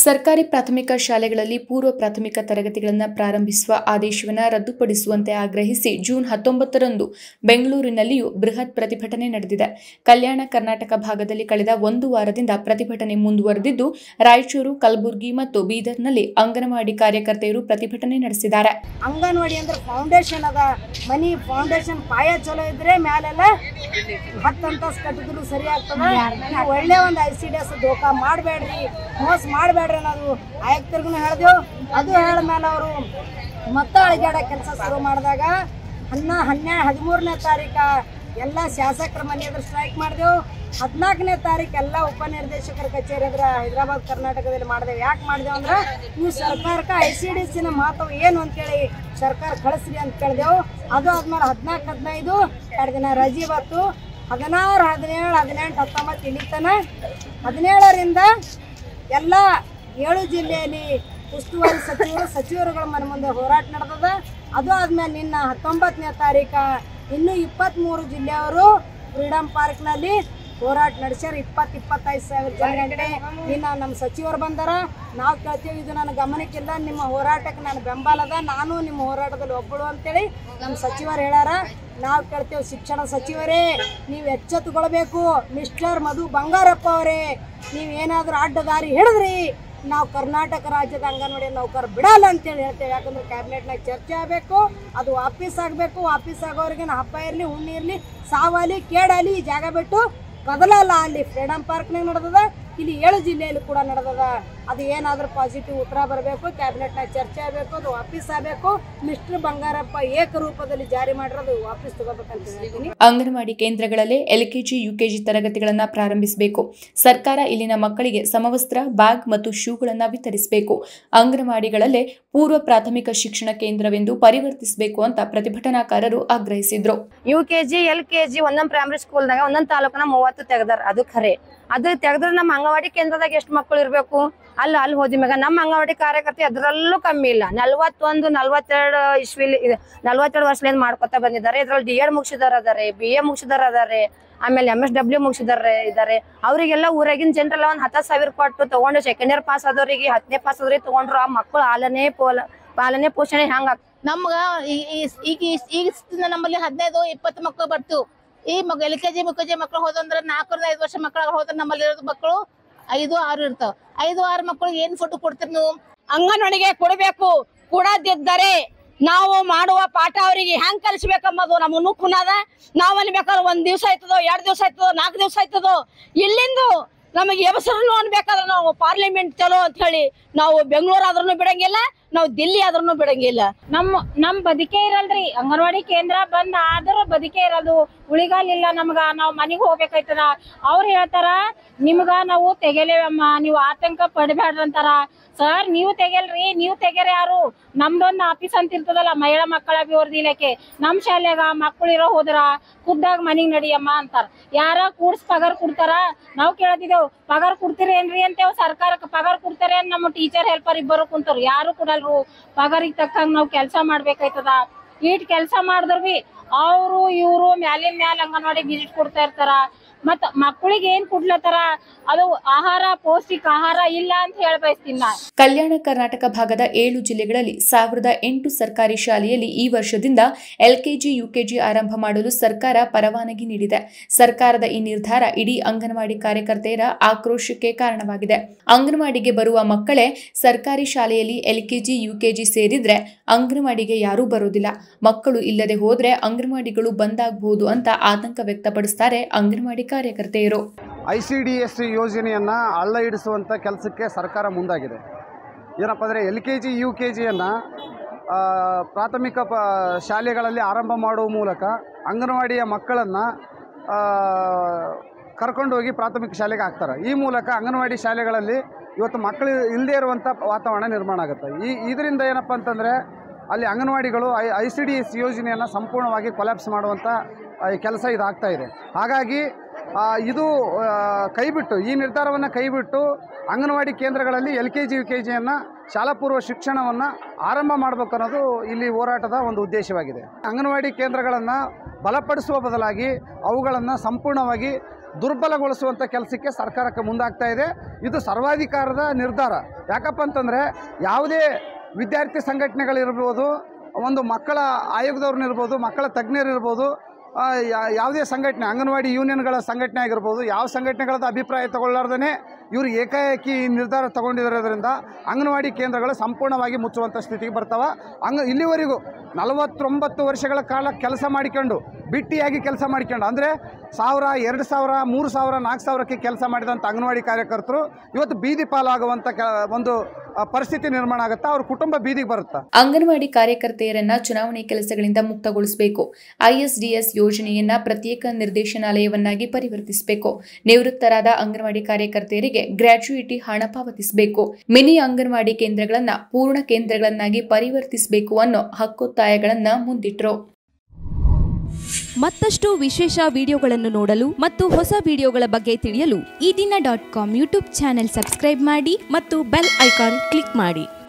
ಸರ್ಕಾರಿ ಪ್ರಾಥಮಿಕ ಶಾಲೆಗಳಲ್ಲಿ ಪೂರ್ವ ಪ್ರಾಥಮಿಕ ತರಗತಿಗಳನ್ನು ಪ್ರಾರಂಭಿಸುವ ಆದೇಶವನ್ನು ರದ್ದುಪಡಿಸುವಂತೆ ಆಗ್ರಹಿಸಿ ಜೂನ್ 19ರಂದು ಬೆಂಗಳೂರಿನಲ್ಲಿಯೂ ಬೃಹತ್ ಪ್ರತಿಭಟನೆ ನಡೆದಿದೆ. ಕಲ್ಯಾಣ ಕರ್ನಾಟಕ ಭಾಗದಲ್ಲಿ ಕಳೆದ ಒಂದು ವಾರದಿಂದ ಪ್ರತಿಭಟನೆ ಮುಂದುವರೆದಿದ್ದು, ರಾಯಚೂರು, ಕಲಬುರಗಿ ಮತ್ತು ಬೀದರ್ನಲ್ಲಿ ಅಂಗನವಾಡಿ ಕಾರ್ಯಕರ್ತೆಯರು ಪ್ರತಿಭಟನೆ ನಡೆಸಿದ್ದಾರೆ. ಅಂಗನವಾಡಿ ಅಂದ್ರೆ ಫೌಂಡೇಶನ್ ಅದ, ಮನಿ ಫೌಂಡೇಶನ್ ಪಾಯ ಚಲೋ ಇದ್ರೆ ಮ್ಯಾಲೆಲ್ಲ 10 ಅಂತಸ್ತು ಕಟ್ಟಿದ್ರು ಸರಿ ಆಗ್ತದೆ. ಒಳ್ಳೆ ಒಂದು ICDS ದೋಖಾ ಮಾಡಬೇಡ್ರಿ, ಮೋಸ ಮಾಡಬೇಡ್ರಿ ಅನ್ನೋದು ಆಯುಕ್ತರಿಗೂ ಹೇಳಿದೆವು. ಅದು ಹೇಳಿದ್ಮೇಲೆ ಅವರು ಮತ್ತೆ ಅಳಿಗಾಡ ಕೆಲಸ ಶುರು ಮಾಡಿದಾಗ 13ನೇ ತಾರೀಕು ಎಲ್ಲ ಶಾಸಕರ ಮನೆ ಎದುರು ಸ್ಟ್ರೈಕ್ ಮಾಡಿದೆವು. 14ನೇ ತಾರೀಕು ಎಲ್ಲ ಉಪನಿರ್ದೇಶಕರ ಕಚೇರಿ ಎದುರು ಹೈದರಾಬಾದ್ ಕರ್ನಾಟಕದಲ್ಲಿ ಮಾಡಿದೆವು. ಯಾಕೆ ಮಾಡಿದೆವು ಅಂದ್ರೆ ನೀವು ಸರ್ಕಾರಕ್ಕೆ ICDSನ ಮಾತು ಏನು ಅಂತೇಳಿ ಸರ್ಕಾರ ಕಳಿಸ್ರಿ ಅಂತ ಕೇಳಿದೆವು. ಅದು ಆದ್ಮೇಲೆ 14, 15 2 ದಿನ ರಜೆ ಬತ್ತು. 16, 17, 18, 19 ಇಲ್ಲಿತನ 17ರಿಂದ ಎಲ್ಲ 7 ಜಿಲ್ಲೆಯಲ್ಲಿ ಉಸ್ತುವಾರಿ ಸಚಿವರುಗಳ ಮನೆ ಮುಂದೆ ಹೋರಾಟ ನಡೆದದ. ಅದು ಆದ್ಮೇಲೆ ನಿನ್ನ 19ನೇ ತಾರೀಕು ಇನ್ನೂ 23 ಜಿಲ್ಲೆಯವರು ಫ್ರೀಡಮ್ ಪಾರ್ಕ್ನಲ್ಲಿ ಹೋರಾಟ ನಡೆಸ್ಯಾರ. 20-25 ಸಾವಿರ ಜನಗಂಟೆ ನಿನ್ನ ನಮ್ಮ ಸಚಿವರು ಬಂದಾರ. ನಾವು ಕೇಳ್ತೀವಿ, ಇದು ನನ್ನ ಗಮನಕ್ಕಿಲ್ಲ, ನಿಮ್ಮ ಹೋರಾಟಕ್ಕೆ ನಾನು ಬೆಂಬಲದ, ನಾನು ನಿಮ್ಮ ಹೋರಾಟದಲ್ಲಿ ಒಬ್ಬಳು ಅಂತೇಳಿ ನಮ್ಮ ಸಚಿವರು ಹೇಳ್ಯಾರ. ನಾವು ಕೇಳ್ತೇವೆ, ಶಿಕ್ಷಣ ಸಚಿವರೇ ನೀವು ಎಚ್ಚೆತ್ತುಕೊಳ್ಬೇಕು. ಮಿಸ್ಟರ್ ಮಧು ಬಂಗಾರಪ್ಪ ಅವರೇ, ನೀವೇನಾದರೂ ಅಡ್ಡದಾರಿ ಹಿಡಿದ್ರಿ ನಾವು ಕರ್ನಾಟಕ ರಾಜ್ಯದ ಅಂಗನವಾಡಿ ನೌಕರ ಬಿಡಲ್ಲ ಅಂತೇಳಿ ಹೇಳ್ತೇವೆ. ಯಾಕಂದ್ರೆ ಕ್ಯಾಬಿನೆಟ್ನಾಗ ಚರ್ಚೆ ಆಗಬೇಕು, ಅದು ವಾಪಸ್ ಆಗಬೇಕು. ವಾಪಸ್ ಆಗೋರಿಗೆ ಹಬ್ಬ ಇರಲಿ, ಹುಣ್ಣಿ ಇರಲಿ, ಸಾವಲಿ, ಕೇಡಲಿ, ಈ ಜಾಗ ಬಿಟ್ಟು ಕದಲಲ್ಲ. ಅಲ್ಲಿ ಫ್ರೀಡಮ್ ಪಾರ್ಕ್ನಾಗ ನಡೆದದ, ಇಲ್ಲಿ 7 ಜಿಲ್ಲೆಯಲ್ಲಿ ಕೂಡ ನಡೆದದ. ಅದು ಏನಾದರೂ ಪಾಸಿಟಿವ್ ಉತ್ತರ ಬರಬೇಕು, ಕ್ಯಾಬಿನೆಟ್ನಾಗ ಚರ್ಚೆ ಆಗಬೇಕು, ಅದು ವಾಪಸ್ ಆಗಬೇಕು. ಮಿಸ್ಟರ್ ಬಂಗಾರಪ್ಪ ಏಕರೂಪದಲ್ಲಿ ಜಾರಿ ಮಾಡಿರೋದು ವಾಪಸ್ ತಗೋಬೇಕಂತ ಹೇಳ್ತೀನಿ. ಅಂಗನವಾಡಿ ಕೇಂದ್ರಗಳಲ್ಲೇ LKG, UKG ತರಗತಿಗಳನ್ನು ಪ್ರಾರಂಭಿಸಬೇಕು. ಸರ್ಕಾರ ಇಲ್ಲಿನ ಮಕ್ಕಳಿಗೆ ಸಮವಸ್ತ್ರ, ಬ್ಯಾಗ್ ಮತ್ತು ಶೂಗಳನ್ನು ವಿತರಿಸಬೇಕು. ಅಂಗನವಾಡಿಗಳಲ್ಲೇ ಪೂರ್ವ ಪ್ರಾಥಮಿಕ ಶಿಕ್ಷಣ ಕೇಂದ್ರವೆಂದು ಪರಿವರ್ತಿಸಬೇಕು ಅಂತ ಪ್ರತಿಭಟನಾಕಾರರು ಆಗ್ರಹಿಸಿದ್ರು. UKG, LKG ಒಂದೊಂದು ಪ್ರೈಮರಿ ಸ್ಕೂಲ್ದಾಗ ಒಂದೊಂದು ತಾಲೂಕನ 30 ತೆಗ್ದಾರ. ಅದು ಖರೆ. ಅದು ತೆಗೆದ್ರೆ ನಮ್ಮ ಅಂಗನವಾಡಿ ಕೇಂದ್ರದಾಗ ಎಷ್ಟು ಮಕ್ಕಳು ಇರಬೇಕು? ಅಲ್ಲಿ ಹೋದ ಮ್ಯಾಗ ನಮ್ಮ ಅಂಗನವಾಡಿ ಕಾರ್ಯಕರ್ತೆ ಅದರಲ್ಲೂ ಕಮ್ಮಿ ಇಲ್ಲ. 41, 42 ಇಸ್ವಿಲಿ 42 ವರ್ಷದಿಂದ ಮಾಡ್ಕೊತಾ ಬಂದಿದ್ದಾರೆ. ಇದ್ರಲ್ಲಿ D.Ed ಮುಗಿಸಿದಾರ ಅದಾರೆ, BA ಮುಗಿಸಿದಾರ ಅದಾರೆ, ಆಮೇಲೆ MSW ಮುಗಿಸಿದಾರೆ ಇದ್ದಾರೆ. ಅವರಿಗೆಲ್ಲ ಊರಾಗಿನ ಜನರೆಲ್ಲ ಒಂದು 10,000 ಕೊಟ್ಟು ತಗೊಂಡು ಸೆಕೆಂಡ್ ಇಯರ್ ಪಾಸ್ ಆದವ್ರಿಗೆ 10ನೇ ಪಾಸ್ ಆದವ್ರಿಗೆ ತಗೊಂಡ್ರು. ಆ ಮಕ್ಕಳು ಪಾಲನೆ ಪೋಷಣೆ ಹಂಗ ನಮ್ಗ ಈಗ ನಮ್ಮಲ್ಲಿ 15-20 ಮಕ್ಕಳು ಬರ್ತು. ಈ LKG, UKG ಮಕ್ಕಳು ಹೋದಂದ್ರೆ 4ರಿಂದ 5 ವರ್ಷ ಮಕ್ಕಳು ಹೋದ್ರೆ ನಮ್ಮಲ್ಲಿ ಇರೋದು ಮಕ್ಕಳು 5-6 ಇರ್ತಾವ. 5-6 ಮಕ್ಕಳಿಗೆ ಏನ್ ಫುಡ್ ಕೊಡ್ತೀರಿ ನೀವು? ಅಂಗನವಾಡಿಗೆ ಕೊಡಬೇಕು. ಕೊಡದಿದ್ದರೆ ನಾವು ಮಾಡುವ ಪಾಠ ಅವರಿಗೆ ಹೆಂಗ್ ಕಲಿಸ್ಬೇಕಂಬುದು ನಮ್ಮನ್ನು ಕುನದ. ನಾವಲ್ಲಿ ಬೇಕಾದ್ರೆ 1 ದಿವಸ ಆಯ್ತದೋ, 2 ದಿವಸ ಆಯ್ತದೋ, 4 ದಿವಸ ಆಯ್ತದೋ, ಇಲ್ಲಿಂದು ನಮಗೆ ಎಬಸರನ್ನು ಅನ್ಬೇಕಾದ್ರೆ ನಾವು ಪಾರ್ಲಿಮೆಂಟ್ ಚಲೋ ಅಂತ ಹೇಳಿ ನಾವು ಬೆಂಗಳೂರು ಆದ್ರೂ ಬಿಡಂಗಿಲ್ಲ, ನಾವು ದಿಲ್ಲಿ ಆದ್ರೂ ಬಿಡಂಗಿಲ್ಲ. ನಮ್ ಬದುಕೆ ಇರಲ್ರಿ. ಅಂಗನವಾಡಿ ಕೇಂದ್ರ ಬಂದ್ ಆದ್ರ ಬದುಕೆ ಇರೋದು. ಉಳಿಗಾಲಿಲ್ಲ ನಮ್ಗ. ನಾವ್ ಮನಿಗ್ ಹೋಗ್ಬೇಕಾಯ್ತದ. ಅವ್ರು ಹೇಳ್ತಾರ ನಿಮ್ಗ ನಾವು ತೆಗೆಲೇವಮ್ಮ, ನೀವು ಆತಂಕ ಪಡಬೇಡ್ರಿ ಅಂತಾರ. ಸರ್ ನೀವು ತೆಗೆಲ್ರಿ, ನೀವು ತೆಗೆರ ಯಾರು? ನಮ್ದೊಂದು ಆಫೀಸ್ ಅಂತ ಇರ್ತದಲ್ಲ, ಮಹಿಳಾ ಮಕ್ಕಳ ಅಭಿವೃದ್ಧಿ ಇಲಾಖೆ. ನಮ್ ಶಾಲೆಗ ಮಕ್ಕಳು ಇರೋ ಹೋದ್ರ ಖುದ್ದಾಗ ಮನಿಗ್ ನಡಿಯಮ್ಮ ಅಂತಾರ. ಯಾರ ಕೂಡ್ಸ್ ಪಗಾರ ಕೊಡ್ತಾರ? ನಾವ್ ಕೇಳತಿದೇವ್, ಪಗಾರ ಕೊಡ್ತೀರಿ ಏನ್ರಿ ಅಂತೇವ್. ಸರ್ಕಾರಕ್ಕೆ ಪಗಾರ ಕೊಡ್ತಾರೆ, ನಮ್ಮ ಟೀಚರ್ ಹೆಲ್ಪರ್ ಇಬ್ಬರು ಕುಂತಾರ, ಯಾರು ಕೊಡಲ್ರು. ಪಗಾರಿಗೆ ತಕ್ಕಂಗ ನಾವ್ ಕೆಲ್ಸ ಮಾಡ್ಬೇಕಾಯ್ತದ. ಈಟ್ ಕೆಲ್ಸ ಮಾಡಿದ್ರು ಬಿ ಅವರು ಇವ್ರು ಮ್ಯಾಲಿನ ಮ್ಯಾಲ ಅಂಗನವಾಡಿ ವಿಸಿಟ್ ಕೊಡ್ತಾ ಇರ್ತಾರ. ಮತ್ತ ಮಕ್ಕಳಿಗೆ ಏನ್ ಕೊಡ್ಲತ್ತಾರ? ಅದು ಆಹಾರ, ಪೌಷ್ಟಿಕ ಆಹಾರ ಇಲ್ಲ ಅಂತ ಹೇಳ್ಬಯಸ್ತೀನಿ ನಾ. ಕಲ್ಯಾಣ ಕರ್ನಾಟಕ ಭಾಗದ 7 ಜಿಲ್ಲೆಗಳಲ್ಲಿ 1008 ಸರ್ಕಾರಿ ಶಾಲೆಯಲ್ಲಿ ಈ ವರ್ಷದಿಂದ LKG, UKG ಆರಂಭ ಮಾಡಲು ಸರ್ಕಾರ ಪರವಾನಗಿ ನೀಡಿದೆ. ಸರ್ಕಾರದ ಈ ನಿರ್ಧಾರ ಇಡೀ ಅಂಗನವಾಡಿ ಕಾರ್ಯಕರ್ತೆಯರ ಆಕ್ರೋಶಕ್ಕೆ ಕಾರಣವಾಗಿದೆ. ಅಂಗನವಾಡಿಗೆ ಬರುವ ಮಕ್ಕಳೇ ಸರ್ಕಾರಿ ಶಾಲೆಯಲ್ಲಿ LKG, UKG ಸೇರಿದ್ರೆ ಅಂಗನವಾಡಿಗೆ ಯಾರೂ ಬರೋದಿಲ್ಲ. ಮಕ್ಕಳು ಇಲ್ಲದೆ ಹೋದ್ರೆ ಅಂಗನವಾಡಿಗಳು ಬಂದಾಗಬಹುದು ಅಂತ ಆತಂಕ ವ್ಯಕ್ತಪಡಿಸುತ್ತಾರೆ ಅಂಗನವಾಡಿ ಕಾರ್ಯಕರ್ತೆಯರು. ICDS ಯೋಜನೆಯನ್ನು ಹಳ್ಳ ಹಿಡಿಸುವಂಥ ಕೆಲಸಕ್ಕೆ ಸರ್ಕಾರ ಮುಂದಾಗಿದೆ. ಏನಪ್ಪ ಅಂದರೆ LKG, UKGಯನ್ನು ಪ್ರಾಥಮಿಕ ಶಾಲೆಗಳಲ್ಲಿ ಆರಂಭ ಮಾಡುವ ಮೂಲಕ ಅಂಗನವಾಡಿಯ ಮಕ್ಕಳನ್ನು ಕರ್ಕೊಂಡೋಗಿ ಪ್ರಾಥಮಿಕ ಶಾಲೆಗೆ ಹಾಕ್ತಾರೆ. ಈ ಮೂಲಕ ಅಂಗನವಾಡಿ ಶಾಲೆಗಳಲ್ಲಿ ಇವತ್ತು ಮಕ್ಕಳು ಇಲ್ಲದೇ ಇರುವಂಥ ವಾತಾವರಣ ನಿರ್ಮಾಣ ಆಗುತ್ತೆ. ಇದರಿಂದ ಏನಪ್ಪ ಅಂತಂದರೆ ಅಲ್ಲಿ ಅಂಗನವಾಡಿಗಳು ICDS ಯೋಜನೆಯನ್ನು ಸಂಪೂರ್ಣವಾಗಿ ಕೊಲ್ಯಾಪ್ಸ್ ಮಾಡುವಂಥ ಕೆಲಸ ಇದಾಗ್ತಾ ಇದೆ. ಹಾಗಾಗಿ ಇದು ಕೈಬಿಟ್ಟು, ಈ ನಿರ್ಧಾರವನ್ನು ಕೈಬಿಟ್ಟು ಅಂಗನವಾಡಿ ಕೇಂದ್ರಗಳಲ್ಲಿ LKG, UKGಯನ್ನು ಶಾಲಾ ಪೂರ್ವ ಶಿಕ್ಷಣವನ್ನು ಆರಂಭ ಮಾಡಬೇಕು ಅನ್ನೋದು ಇಲ್ಲಿ ಹೋರಾಟದ ಒಂದು ಉದ್ದೇಶವಾಗಿದೆ. ಅಂಗನವಾಡಿ ಕೇಂದ್ರಗಳನ್ನು ಬಲಪಡಿಸುವ ಬದಲಾಗಿ ಅವುಗಳನ್ನು ಸಂಪೂರ್ಣವಾಗಿ ದುರ್ಬಲಗೊಳಿಸುವಂಥ ಕೆಲಸಕ್ಕೆ ಸರ್ಕಾರಕ್ಕೆ ಮುಂದಾಗ್ತಾ ಇದೆ. ಇದು ಸರ್ವಾಧಿಕಾರದ ನಿರ್ಧಾರ. ಯಾಕಪ್ಪ ಅಂತಂದರೆ ಯಾವುದೇ ವಿದ್ಯಾರ್ಥಿ ಸಂಘಟನೆಗಳಿರ್ಬೋದು, ಒಂದು ಮಕ್ಕಳ ಆಯೋಗದವ್ರನ್ನಿರ್ಬೋದು, ಮಕ್ಕಳ ತಜ್ಞರಿರ್ಬೋದು, ಯಾವುದೇ ಸಂಘಟನೆ, ಅಂಗನವಾಡಿ ಯೂನಿಯನ್ಗಳ ಸಂಘಟನೆ ಆಗಿರ್ಬೋದು, ಯಾವ ಸಂಘಟನೆಗಳದ್ದು ಅಭಿಪ್ರಾಯ ತಗೊಳ್ಳಾರ್ದೇ ಇವರು ಏಕಾಏಕಿ ನಿರ್ಧಾರ ತಗೊಂಡಿರೋದ್ರಿಂದ ಅಂಗನವಾಡಿ ಕೇಂದ್ರಗಳು ಸಂಪೂರ್ಣವಾಗಿ ಮುಚ್ಚುವಂಥ ಸ್ಥಿತಿಗೆ ಬರ್ತಾವೆ. ಇಲ್ಲಿವರೆಗೂ 49 ವರ್ಷಗಳ ಕಾಲ ಕೆಲಸ ಮಾಡಿಕೊಂಡು, ಬಿಟ್ಟಿಯಾಗಿ ಕೆಲಸ ಮಾಡಿಕೊಂಡು, ಅಂದರೆ 1000, 2000, 3000, 4000ಕ್ಕೆ ಕೆಲಸ ಮಾಡಿದಂಥ ಅಂಗನವಾಡಿ ಕಾರ್ಯಕರ್ತರು ಇವತ್ತು ಬೀದಿ ಪಾಲಾಗುವಂಥ ಒಂದು ಪರಿಸ್ಥಿತಿ ನಿರ್ಮಾಣ ಆಗುತ್ತೆ. ಅವ್ರ ಕುಟುಂಬ ಬೀದಿಗೆ ಬರುತ್ತೆ. ಅಂಗನವಾಡಿ ಕಾರ್ಯಕರ್ತೆಯರನ್ನ ಚುನಾವಣೆ ಕೆಲಸಗಳಿಂದ ಮುಕ್ತಗೊಳಿಸಬೇಕು. ISDS ಯೋಜನೆಯನ್ನ ಪ್ರತ್ಯೇಕ ನಿರ್ದೇಶನಾಲಯವನ್ನಾಗಿ ಪರಿವರ್ತಿಸಬೇಕು. ನಿವೃತ್ತರಾದ ಅಂಗನವಾಡಿ ಕಾರ್ಯಕರ್ತೆಯರಿಗೆ ಗ್ರಾಚ್ಯುಯಿಟಿ ಹಣ ಪಾವತಿಸಬೇಕು. ಮಿನಿ ಅಂಗನವಾಡಿ ಕೇಂದ್ರಗಳನ್ನ ಪೂರ್ಣ ಕೇಂದ್ರಗಳನ್ನಾಗಿ ಪರಿವರ್ತಿಸಬೇಕು ಅನ್ನೋ ಹಕ್ಕೊತ್ತಾಯಗಳನ್ನ ಮುಂದಿಟ್ರು. ಮತ್ತಷ್ಟು ವಿಶೇಷ ವಿಡಿಯೋಗಳನ್ನು ನೋಡಲು ಮತ್ತು ಹೊಸ ವಿಡಿಯೋಗಳ ಬಗ್ಗೆ ತಿಳಿಯಲು ಈ ದಿನ .com ಯೂಟ್ಯೂಬ್ ಚಾನೆಲ್ ಸಬ್ಸ್ಕ್ರೈಬ್ ಮಾಡಿ ಮತ್ತು ಬೆಲ್ ಐಕಾನ್ ಕ್ಲಿಕ್ ಮಾಡಿ.